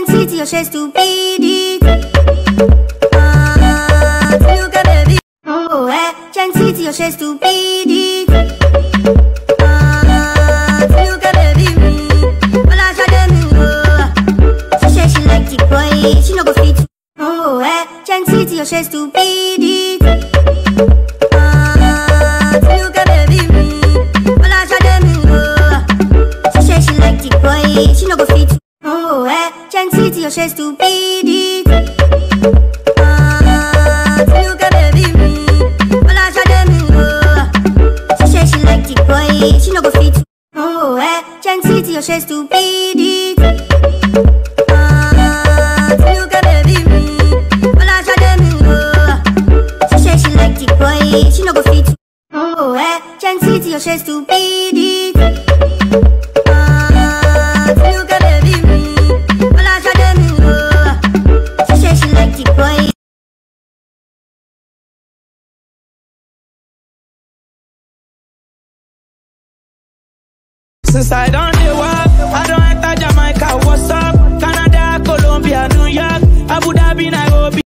Gentili, eu sou stupidity. Nunca bebi. Oh, é, Gentili, eu sou stupidity. Nunca bebi. Olha, já deu me. She say she like the boy, she no go fit. Oh, é, Gentili, eu sou stupidity. Nunca bebi. Olha, já deu me. She say she like the boy, she no go fit. Oh, é, Gentili, eu sou stupidity. Nunca bebi. Olha, já deu me. She say she like the boy, she no go fit. Oh, é, Gentili, eu sou stupidity. Nunca bebi. Olha, já deu me. She say she like the boy, she no go fit. Oh, é, Gentili, eu sou stupidity. Nunca bebi. Olha, já deu me. She say she like the boy. Since I don't know why